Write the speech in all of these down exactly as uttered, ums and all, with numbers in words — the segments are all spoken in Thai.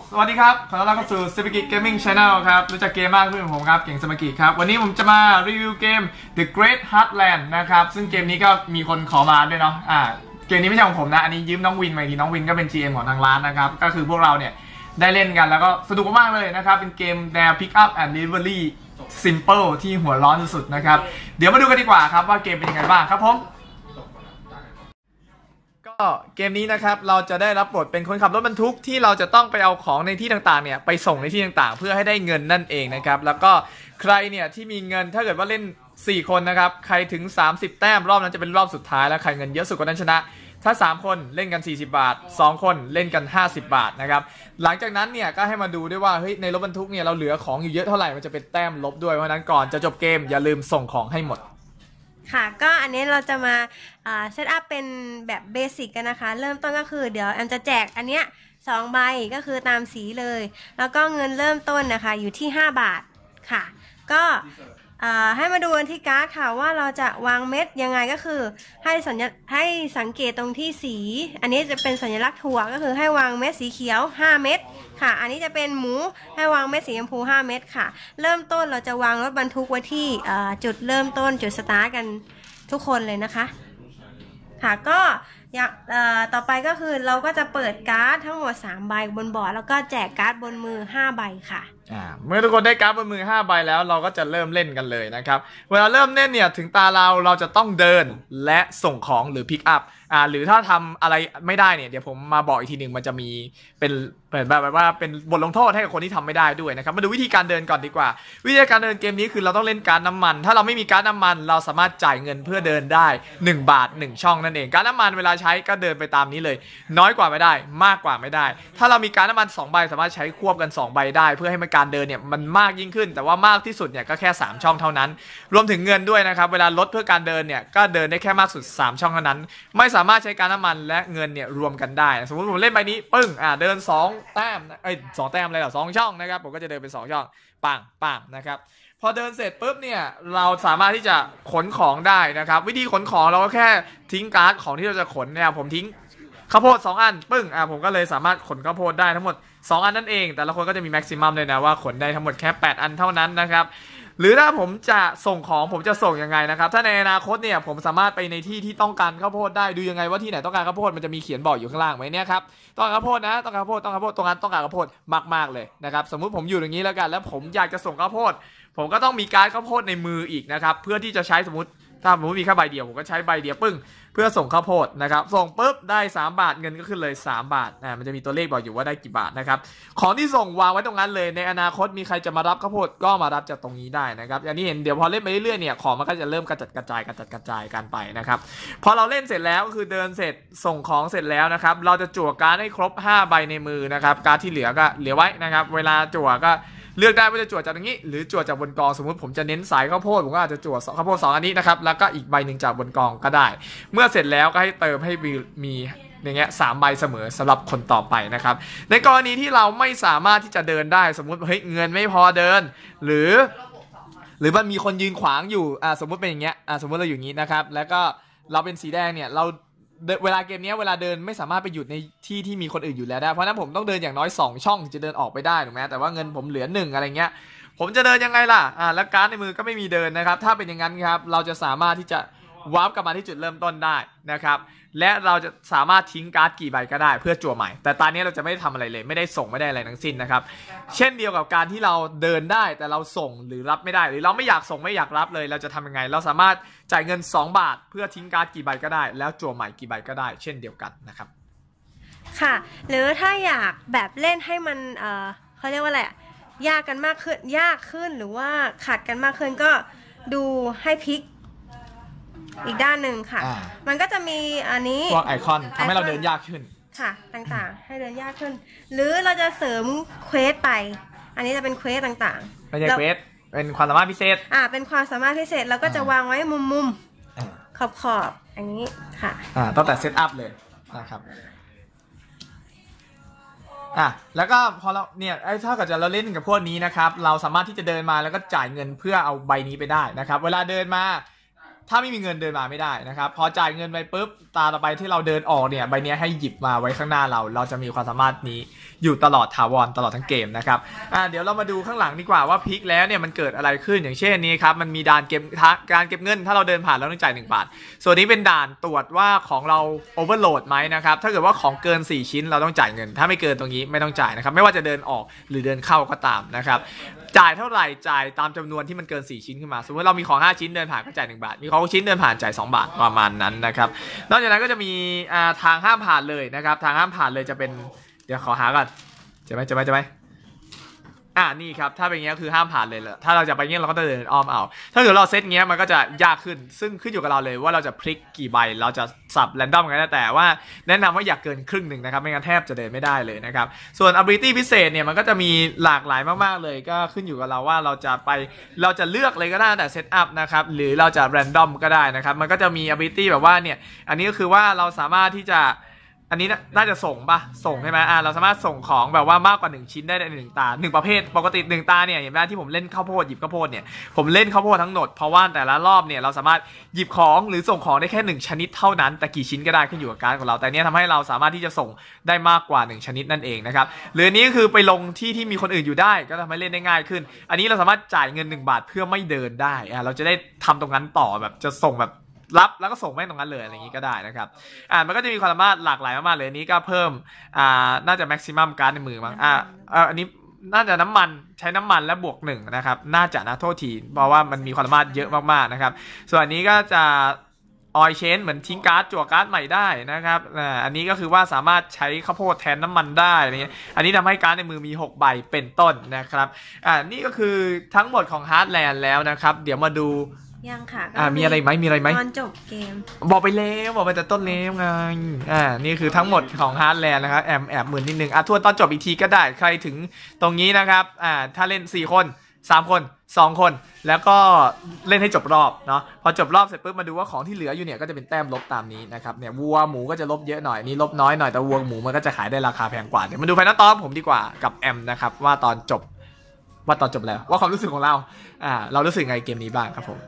สวัสดีครับขอต้อนรับเข้าสู่สมากิ Gaming Channel ครับรู้จักเกมมากขึ้นผมครับเก่งสมากิครับวันนี้ผมจะมารีวิวเกม The Great Heartland นะครับซึ่งเกมนี้ก็มีคนขอมาด้วยเนาะอ่าเกมนี้ไม่ใช่ของผมนะอันนี้ยืมน้องวินมาทีน้องวินก็เป็น จี เอ็ม ของทางร้านนะครับก็คือพวกเราเนี่ยได้เล่นกันแล้วก็สนุกมากเลยนะครับเป็นเกมแนว Pick Up and Delivery Simple ที่หัวร้อนสุดๆนะครับเดี๋ยวมาดูกันดีกว่าครับว่าเกมเป็นยังไงบ้างครับผมก็เกมนี้นะครับเราจะได้รับบทเป็นคนขับรถบรรทุกที่เราจะต้องไปเอาของในที่ต่างๆเนี่ยไปส่งในที่ต่างๆเพื่อให้ได้เงินนั่นเองนะครับแล้วก็ใครเนี่ยที่มีเงินถ้าเกิดว่าเล่นสี่คนนะครับใครถึงสามสิบแต้มรอบนั้นจะเป็นรอบสุดท้ายแล้วใครเงินเยอะสุดคนนั้นชนะถ้าสามคนเล่นกันสี่สิบบาทสองคนเล่นกันห้าสิบบาทนะครับหลังจากนั้นเนี่ยก็ให้มาดูด้วยว่าเฮ้ยในรถบรรทุกเนี่ยเราเหลือของอยู่เยอะเท่าไหร่มันจะเป็นแต้มลบด้วยเพราะนั้นก่อนจะจบเกมอย่าลืมส่งของให้หมดค่ะก็อันนี้เราจะมาเซตอัพเป็นแบบเบสิกกันนะคะเริ่มต้นก็คือเดี๋ยวแอมจะแจกอันเนี้ยสองใบก็คือตามสีเลยแล้วก็เงินเริ่มต้นนะคะอยู่ที่ห้าบาทค่ะก็ให้มาดูกันที่การ์ดค่ะว่าเราจะวางเม็ดยังไงก็คือให้สัญให้สังเกตตรงที่สีอันนี้จะเป็นสัญลักษณ์ถั่วก็คือให้วางเม็ดสีเขียวห้าเม็ดค่ะอันนี้จะเป็นหมูให้วางเม็ดสีชมพูห้าเม็ดค่ะเริ่มต้นเราจะวางรถบรรทุกไว้ที่จุดเริ่มต้นจุดสตาร์ทกันทุกคนเลยนะคะค่ะก็อย่างต่อไปก็คือเราก็จะเปิดการ์ดทั้งหมดสามใบบนบอร์ดแล้วก็แจกการ์ดบนมือห้าใบค่ะอ่าเมื่อทุกคนได้การ์ดบนมือห้าใบแล้วเราก็จะเริ่มเล่นกันเลยนะครับเวลาเริ่มเล่นเนี่ยถึงตาเราเราจะต้องเดินและส่งของหรือพิกอัพอ่าหรือถ้าทำอะไรไม่ได้เนี่ยเดี๋ยวผมมาบอกอีกทีหนึ่งมันจะมีเป็นเหมือนแบบว่าเป็นบทลงโทษให้กับคนที่ทำไม่ได้ด้วยนะครับมาดูวิธีการเดินก่อนดีกว่าวิธีการเดินเกมนี้คือเราต้องเล่นการ์ดน้ำมันถ้าเราไม่มีการ์ดน้ำมันเราสามารถจ่ายเงินเพื่อเดินได้หนึ่งบาทหนึ่งช่องนั่นเองการ์ดน้ำมันเวลาใช้ก็เดินไปตามนี้เลยน้อยกว่าไม่ได้มากกว่าไม่ได้ถ้าเรามีการ์ดน้ำมันสองใบสามารถใช้ควบกันสองใบได้เพื่อให้มันการเดินเนี่ยมันมากยิ่งขึ้นแต่ว่ามากที่สุดเนี่ยก็แค่สามช่องเท่านั้นรวมถึงเงินด้วยนะครับเวลาลดเพื่อการเดินเนี่ยก็เดินได้แค่มากสุดสามช่องเท่านั้นไม่สามารถใช้การน้ำมันและเงินเนี่ยรวมกันได้สมมติผมเล่นใบนี้ปึ้งอ่าเดินสองแต้มเอ้ยสองแต้มอะไรหรอสองช่องนะครับผมก็จะเดินเป็นสองช่องปังปังนะครับพอเดินเสร็จปุ๊บเนี่ยเราสามารถที่จะขนของได้นะครับวิธีขนของเราก็แค่ทิ้งการ์ดของที่เราจะขนเนี่ยผมทิ้งข้าวโพดสองอันปึ้งอ่ะผมก็เลยสามารถขนข้าวโพดได้ทั้งหมดสองอันนั่นเองแต่ละคนก็จะมีแม็กซิมัมเลยนะว่าขนได้ทั้งหมดแค่แปดอันเท่านั้นนะครับหรือถ้าผมจะส่งของผมจะส่งยังไงนะครับถ้าในอนาคตเนี่ยผมสามารถไปในที่ที่ต้องการข้าวโพดได้ดูยังไงว่าที่ไหนต้องการข้าวโพดมันจะมีเขียนบอกอยู่ข้างล่างไหมเนี่ยครับต้องการข้าวโพดนะต้องการข้าวโพดต้องการข้าวโพดตรงนั้นต้องการข้าวโพดมากๆเลยนะครับสมมุติผมอยู่อย่างนี้แล้วกันแล้วผมอยากจะส่งข้าวโพดผมก็ต้องมีการ์ดข้าวโพดในมืออีกนะครับเพื่อที่จะใช้สมมติถ้าผมมีแค่ใบเดียวผมก็ใช้ใบเดียวปึ้งเพื่อส่งข้าวโพดนะครับส่งปุ๊บได้สามบาทเงินก็ขึ้นเลยสามบาทอ่ามันจะมีตัวเลขบอกอยู่ว่าได้กี่บาทนะครับของที่ส่งวางไว้ตรงนั้นเลยในอนาคตมีใครจะมารับข้าวโพดก็มารับจากตรงนี้ได้นะครับอย่างที่เห็นเดี๋ยวพอเล่นไปเรื่อยๆเนี่ยของมันก็จะเริ่มกระจัดกระจายกระจัดกระจายกันไปนะครับพอเราเล่นเสร็จแล้วก็คือเดินเสร็จส่งของเสร็จแล้วนะครับเราจะจั่วการ์ดให้ครบห้าใบในมือนะครับการ์ดที่เหลือก็เหลือไว้นะครับเวลาจั่วก็เลือกได้ว่าจะจั่วจากตรงนี้หรือจั่วจากบนกองสมมุติผมจะเน้นสายข้าวโพดผมก็อาจจะจั่วข้าวโพดสองอันนี้นะครับแล้วก็อีกใบหนึ่งจากบนกองก็ได้เมื่อเสร็จแล้วก็ให้เติมให้มีอย่างเงี้ยสามใบเสมอสำหรับคนต่อไปนะครับในกรณีที่เราไม่สามารถที่จะเดินได้สมมุติเฮ้ยเงินไม่พอเดินหรือหรือมันมีคนยืนขวางอยู่อ่าสมมุติเป็นอย่างเงี้ยอ่าสมมุติเราอยู่อย่างงี้นะครับแล้วก็เราเป็นสีแดงเนี่ยเราเวลาเกมนี้เวลาเดินไม่สามารถไปหยุดในที่ที่มีคนอื่นอยู่แล้วได้เพราะนั้นผมต้องเดินอย่างน้อยสองช่องจะเดินออกไปได้ถูกไหมแต่ว่าเงินผมเหลือหนึ่งอะไรเงี้ยผมจะเดินยังไงล่ะอ่าแล้วการ์ดในมือก็ไม่มีเดินนะครับถ้าเป็นอย่างนั้นครับเราจะสามารถที่จะวาร์ปกลับมาที่จุดเริ่มต้นได้นะครับและเราจะสามารถทิ้งการ์ดกี่ใบก็ได้เพื่อจั่วใหม่แต่ตอนนี้เราจะไม่ได้ทำอะไรเลยไม่ได้ส่งไม่ได้อะไรทั้งสิ้นนะครับเช่นเดียวกับการที่เราเดินได้แต่เราส่งหรือรับไม่ได้หรือเราไม่อยากส่งไม่อยากรับเลยเราจะทำยังไงเราสามารถจ่ายเงินสองบาทเพื่อทิ้งการ์ดกี่ใบก็ได้แล้วจั่วใหม่กี่ใบก็ได้เช่นเดียวกันนะครับค่ะหรือถ้าอยากแบบเล่นให้มันเอ่อเขาเรียกว่าอะไรยากกันมากขึ้นยากขึ้นหรือว่าขัดกันมากขึ้นก็ดูให้พลิกอีกด้านหนึ่งค่ะมันก็จะมีอันนี้พวกไอคอนทำให้เราเดินยากขึ้นค่ะต่างๆให้เดินยากขึ้นหรือเราจะเสริมเควสไปอันนี้จะเป็นเควสต่างๆไม่ใช่เควสเป็นความสามารถพิเศษอ่าเป็นความสามารถพิเศษเราก็จะวางไว้มุมๆขอบๆอย่างนี้ค่ะอ่าตั้งแต่เซตอัพเลยนะครับอ่ะแล้วก็พอเราเนี่ยไอ้ถ้าเกิดเราเล่นกับพวกนี้นะครับเราสามารถที่จะเดินมาแล้วก็จ่ายเงินเพื่อเอาใบนี้ไปได้นะครับเวลาเดินมาถ้าไม่มีเงินเดินมาไม่ได้นะครับพอจ่ายเงินไปปุ๊บตาต่อไปที่เราเดินออกเนี่ยใบนี้ให้หยิบมาไว้ข้างหน้าเราเราจะมีความสามารถนี้อยู่ตลอดถาวรตลอดทั้งเกมนะครับอ่าเดี๋ยวเรามาดูข้างหลังดีกว่าว่าพลิกแล้วเนี่ยมันเกิดอะไรขึ้นอย่างเช่นนี้ครับมันมีด่านเก็บการเก็บเงินถ้าเราเดินผ่านเราต้องจ่ายหนึ่งบาทส่วนนี้เป็นด่านตรวจว่าของเราโอเวอร์โหลดไหมนะครับถ้าเกิดว่าของเกินสี่ชิ้นเราต้องจ่ายเงินถ้าไม่เกินตรงนี้ไม่ต้องจ่ายนะครับไม่ว่าจะเดินออกหรือเดินเข้าก็ตามนะครับจ่ายเท่าไหร่จ่ายตามจำนวนที่มันเกินสี่ชิ้นขึ้นมาสมมติเรามีของห้าชิ้นเดินผ่านก็จ่ายหนึ่งบาทมีของชิ้นเดินผ่านจ่ายสองบาทประมาณนั้นนะครับนอกจากนั้นก็จะมีทางห้ามผ่านเลยนะครับทางห้ามผ่านเลยจะเป็นเดี๋ยวขอหาก่อนจะไหมจะไหมจะไหมอ่านี่ครับถ้าเป็นอย่างนี้คือห้ามผ่านเลยแหละถ้าเราจะไปเงี้ยเราก็จะเดินอ้อมเอาถ้าเกิดเราเซตเงี้ยมันก็จะยากขึ้นซึ่งขึ้นอยู่กับเราเลยว่าเราจะพลิกกี่ใบเราจะสับแรนดอมกันได้แต่ว่าแนะนำว่าอยากเกินครึ่งหนึ่งนะครับไม่งั้นแทบจะเดินไม่ได้เลยนะครับส่วน ability พิเศษเนี่ยมันก็จะมีหลากหลายมากๆเลยก็ขึ้นอยู่กับเราว่าเราจะไปเราจะเลือกเลยก็ได้แต่เซตอัพนะครับหรือเราจะแรนดอมก็ได้นะครับมันก็จะมี ability แบบว่าเนี่ยอันนี้ก็คือว่าเราสามารถที่จะอันนี้น่าจะส่งปะส่งใช่ไหมอ่าเราสามารถส่งของแบบว่ามากกว่าหนึ่งชิ้นได้ในหนึ่งตาหนึ่งประเภทปกติหนึ่งตาเนี่ยเห็นไหมที่ผมเล่นข้าวโพดหยิบข้าวโพดเนี่ยผมเล่นข้าวโพดทั้งหมดเพราะว่าแต่ละรอบเนี่ยเราสามารถหยิบของหรือส่งของได้แค่หนึ่งชนิดเท่านั้นแต่กี่ชิ้นก็ได้ขึ้นอยู่กับการของเราแต่เนี้ยทำให้เราสามารถที่จะส่งได้มากกว่าหนึ่งชนิดนั่นเองนะครับหรืออันนี้คือไปลงที่ที่มีคนอื่นอยู่ได้ก็ทำให้เล่นได้ง่ายขึ้นอันนี้เราสามารถจ่ายเงินหนึ่งบาทเพื่อไม่เดินได้อ่าเราจะได้ทำตรงนั้นต่อแบบจะส่งแบบรับแล้วก็ส่งไม่ตรงนั้นเลยอะไรอย่างนี้ก็ได้นะครับอ่ามันก็จะมีความสามารถหลากหลายมากๆเลยอันนี้ก็เพิ่มอ่าน่าจะแม็กซิมัมการ์ดในมือมั้งอ่าอันนี้น่าจะน้ำมันใช้น้ำมันและบวกหนึ่งนะครับน่าจะนะโทษทีเพราะว่ามันมีความสามารถเยอะมากๆนะครับส่วนอันนี้ก็จะออยเชนเหมือนทิ้งการ์ดจั่วการ์ดใหม่ได้นะครับอ่าอันนี้ก็คือว่าสามารถใช้ข้าวโพดแทนน้ำมันได้อะไรเงี้ยอันนี้ทำให้การ์ดในมือมีหกใบเป็นต้นนะครับอ่านี่ก็คือทั้งหมดของฮาร์ดแลนด์แล้วนะครับเดี๋ยวมาดูยังค่ะอ่ามีอะไรไหมมีอะไรไหมตอนจบเกมบอกไปแล้วบอกไปแต่ต้นแล้วไงอ่านี่คือทั้งหมดของฮาร์ดแลนด์นะครับแอบแอบหมื่นนิดนึงอ่ะทวนตอนจบอีกทีก็ได้ใครถึงตรงนี้นะครับอ่าถ้าเล่นสี่คนสามคนสองคนแล้วก็เล่นให้จบรอบเนาะพอจบรอบเสร็จปุ๊บมาดูว่าของที่เหลืออยู่เนี่ยก็จะเป็นแต้มลบตามนี้นะครับเนี่ยวัวหมูก็จะลบเยอะหน่อยนี่ลบน้อยหน่อยแต่วัวหมูมันก็จะขายได้ราคาแพงกว่าเดี๋ยวมาดูไฟนอลตอนผมดีกว่ากับแอมนะครับว่าตอนจบว่าตอนจบแล้วว่าความรู้สึกของเราอ่าเรารู้สึกไงเกมนี้บ้างครับผม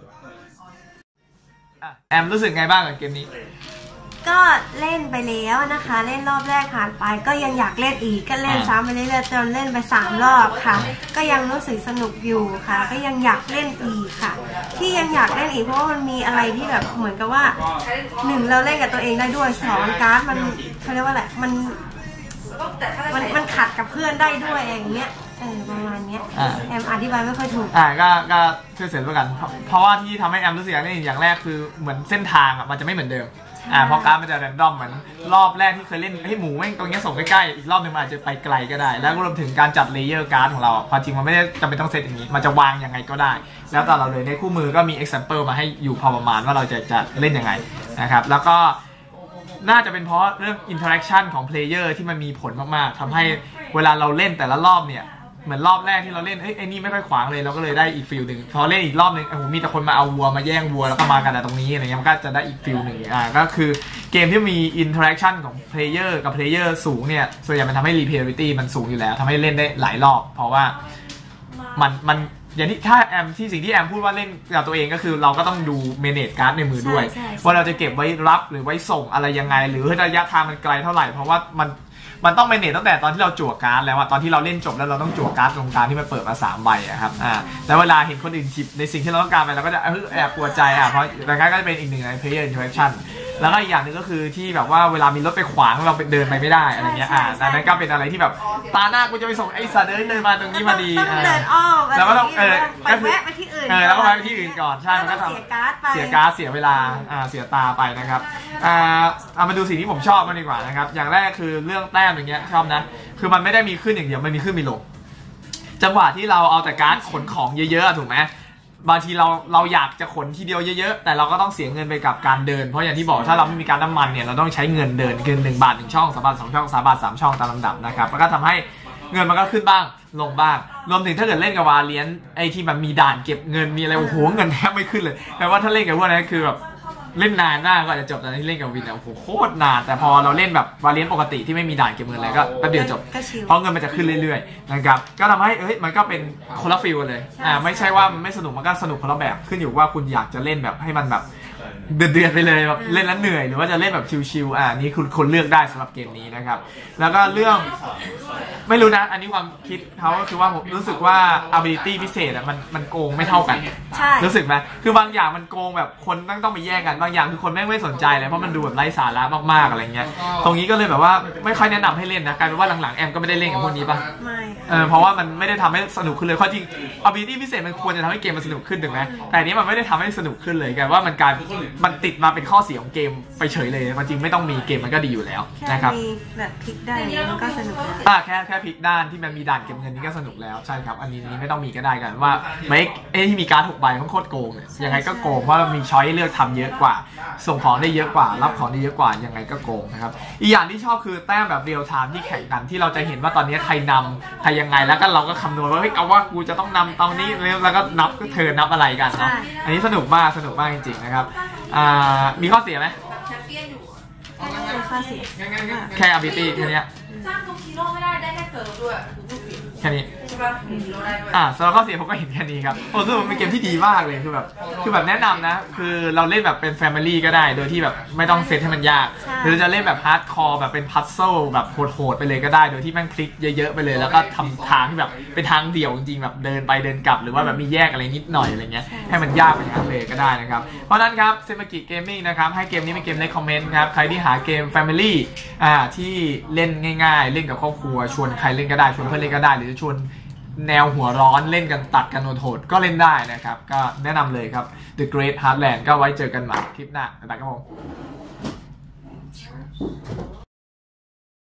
แอมรู้สึกไงบ้างกับเกมนี้ก็เล่นไปแล้วนะคะเล่นรอบแรกผ่านไปก็ยังอยากเล่นอีกก็เล่นซ้ำไปเรื่อยๆจนเล่นไปสามรอบค่ะก็ยังรู้สึกสนุกอยู่ค่ะก็ยังอยากเล่นอีกค่ะที่ยังอยากเล่นอีกเพราะว่ามันมีอะไรที่แบบเหมือนกับว่าหนึ่งเราเล่นกับตัวเองได้ด้วยสองการ์ดมันเขาเรียกว่าอะไรมันมันมันขัดกับเพื่อนได้ด้วยอย่างเงี้ยเออประมาณนี้แอมอธิบายไม่ค่อยถูกอ่าก็ก็ช่วยเสริมด้วยกันเพราะว่าที่ทำให้แอมรู้สึกอย่างนี้อย่างแรกคือเหมือนเส้นทางอ่ะมันจะไม่เหมือนเดิมอ่าเพราะการ์ดมันจะแรนดอมเหมือนรอบแรกที่เคยเล่นให้หมูแม่งตรงนี้ส่งใกล้ๆอีกรอบนึงมันอาจจะไปไกลก็ได้แล้วก็รวมถึงการจัดเลเยอร์การ์ดของเราความจริงมันไม่ได้จำเป็นต้องเซตอย่างนี้มันจะวางยังไงก็ได้แล้วแต่เราเลยในคู่มือก็มี example มาให้อยู่พอประมาณว่าเราจะจะเล่นยังไงนะครับแล้วก็น่าจะเป็นเพราะเรื่อง interaction ของ player ที่มันมีผลมากๆทำให้เวลาเราเล่นแต่ละรอบเนี่ยเหมือนรอบแรกที่เราเล่นเอ้ยไอ้นี่ไม่ค่อยขวางเลยเราก็เลยได้อีกฟิลหนึ่งพอเล่นอีกรอบนึงโอ้โหมีแต่คนมาเอาวัวมาแย่งวัวแล้วก็มากันแต่ตรงนี้อะไรเงี้ยมันก็จะได้อีกฟิลหนึ่งอ่าก็คือเกมที่มี interaction ของ player กับ player สูงเนี่ยส่วนใหญ่มันทำให้ replayability มันสูงอยู่แล้วทำให้เล่นได้หลายรอบเพราะว่ามันมันอย่างที่ถ้าแอมที่สิ่งที่แอมพูดว่าเล่นกับตัวเองก็คือเราก็ต้องดู manage การ์ดในมือด้วยว่าเราจะเก็บไว้รับหรือไว้ส่งอะไรยังไงหรือระยะทางมันไกลเท่าไหร่เพราะว่ามันมันต้องเมเนจตั้งแต่ตอนที่เราจั่วการ์ดแล้วอะตอนที่เราเล่นจบแล้วเราต้องจั่วการ์ดตรงกลางที่มันเปิดมาสามใบอะครับอ่าแล้วเวลาเห็นคนอื่นชิปในสิ่งที่เราต้องการไปเราก็จะแอบกลัวใจอะเพราะดังนั้นก็จะเป็นอีกหนึ่งใน player interaction แล้วก็อีกอย่างหนึ่งก็คือที่แบบว่าเวลามีรถไปขวางเราเดินไปไม่ได้อะไรเงี้ยอ่าแต่นั้นก็เป็นอะไรที่แบบตาหน้ากูจะไปส่งไอ้สัตว์เดินเดินมาตรงนี้มาดีต้องเดินอ้อมแล้วก็ต้องเออไปแวะไปที่อื่นเออแล้วก็ไปที่อื่นก่อนใช่มันก็ทำเสียการ์ดไปเสียการ์ดเสียเวลาอ่าเสียตาไปนะครับอ่าเอามาดูสิ่งที่ผมชอบกันดีกว่านะครับอย่างแรกคือเรื่องแต้มอย่างเงี้ยชอบนะคือมันไม่ได้มีขึ้นอย่างเดียวมันมีขึ้นมีลงจังหวะที่เราเอาแต่การ์ดขนของเยอะๆถูกไหมบางทีเราเราอยากจะขนทีเดียวเยอะๆแต่เราก็ต้องเสียเงินไปกับการเดินเพราะอย่างที่บอกถ้าเราไม่มีการน้ำมันเนี่ยเราต้องใช้เงินเดินเกินหนึ่งบาทหนึ่งช่องสามบาทสองช่องสามบาทสามช่องตามลำดับนะครับแล้วก็ทำให้เงินมันก็ขึ้นบ้างลงบ้างรวมถึงถ้าเกิดเล่นกับวาเลียนไอ้ที่มันมีด่านเก็บเงินมีอะไรโอ้โหเงินแทบไม่ขึ้นเลยแปลว่าถ้าเล่นกับพวกนั้นคือแบบเล่นนานมากกว่าจะจบตอนที่เล่นกับวินเนี่ยโอ้โหโคตรนานแต่พอเราเล่นแบบวาเลียนปกติที่ไม่มีด่านเก็บเงินอะไรก็แป๊บเดียวจบเพราะเงินมันจะขึ้นเรื่อยๆนะครับก็ทำให้เอ้ยมันก็เป็นคนละฟิลเลยอ่าไม่ใช่ว่ามันไม่สนุกมันก็สนุกคนละแบบขึ้นอยู่ว่าคุณอยากจะเล่นแบบให้มันแบบเดือดๆไปเลยแบบเล่นแล้วเหนื่อยหรือว่าจะเล่นแบบชิลๆอ่านี่คุณคนเลือกได้สำหรับเกมนี้นะครับแล้วก็เรื่องไม่รู้นะอันนี้ความคิดเขาก็คือว่าผมรู้สึกว่า ability พิเศษอ่ะมันมันโกงไม่เท่ากันรู้สึกไหมคือบางอย่างมันโกงแบบคนต้องต้องไปแย่งกันบางอย่างคือคนแม่งไม่สนใจเลยเพราะมันดูแบบไร้สาระมากๆอะไรเงี้ยตรงนี้ก็เลยแบบว่าไม่ค่อยแนะนำให้เล่นนะกลายเป็นว่าหลังๆแอมก็ไม่ได้เล่นกับพวกนี้ป่ะไม่เออเพราะว่ามันไม่ได้ทำให้สนุกขึ้นเลยข้อจริง ability พิเศษมันควรจะทำให้เกมมันสนุกขึ้นถูกไหมแต่อันนี้มันไม่ได้ทำให้สนุกขึ้นเลยกลายว่ามันการมันติดมาเป็นข้อเสียของเกมไปเฉยเลยมันจริงไม่ต้องมีเกมมันก็ดีอยู่แล้วนะครับมีแบบพลิกได้มันก็สนุกแล้วอ่าแค่แค่พลิกด้านที่มันมีด่านเก็บเงินนี่ก็สนุกแล้วใช่ครับอันนี้นี้ไม่ต้องมีก็ได้กันว่าไม่เอ้ที่มีการ์ดหกใบมันโคตรโกงเลยยังไงก็โกงเพราะมีช้อยเลือกทำเยอะกว่าส่งของได้เยอะกว่ารับของได้เยอะกว่ายังไงก็โกงนะครับอีกอย่างที่ชอบคือแต้มแบบเรียลไทม์ที่แข่งกันที่เราจะเห็นว่าตอนนี้ใครนำใครยังไงแล้วก็เราก็คำนวณว่าเฮ้ยเอาว่ากูจะต้องนำตอนนี้แล้วก็นับก็เธอนับอะไรกันเนาะอันนี้สนุกมากสนุกมากจริงๆนะครับอ่ามีข้อเสียไหมข้อเสียแค่ ability แค่นี้สร้างทุกฮีโร่ไม่ได้ได้แค่เกิร์ลด้วยแค่นี้อ่าสำหรับข้อเสียผมก็เห็นแค่นี้ครับผมรู้สึกมันเป็นเกมที่ดีมากเลยคือแบบคือแบบแนะนำนะคือเราเล่นแบบเป็น Family ก็ได้โดยที่แบบไม่ต้องเซตให้มันยากหรือจะเล่นแบบฮาร์ดคอร์แบบเป็นพัซเซิลแบบโหดๆไปเลยก็ได้โดยที่แม่งคลิกเยอะๆไปเลยแล้วก็ทำทางที่แบบเป็นทางเดี่ยวจริงๆแบบเดินไปเดินกลับหรือว่าแบบมีแยกอะไรนิดหน่อยอะไรเงี้ยให้มันยากไปอย่างนั้นเลยก็ได้นะครับเพราะนั้นครับเซมากิเกมมิ่งนะครับให้เกมนี้เป็นเกมในคอมเมนต์ครับใครที่หาเกม Family อ่าที่เล่นง่ายๆเล่นกับครอบครัวชวนใครเล่นก็ได้ชวนเพื่อนเล่นก็ได้หรือจะชวนแนวหัวร้อนเล่นกันตัดกันโหดๆก็เล่นได้นะครับก็แนะนำเลยครับ The Great Heartland ก็ไว้เจอกันใหม่คลิปหน้าบ๊ายบายครับผม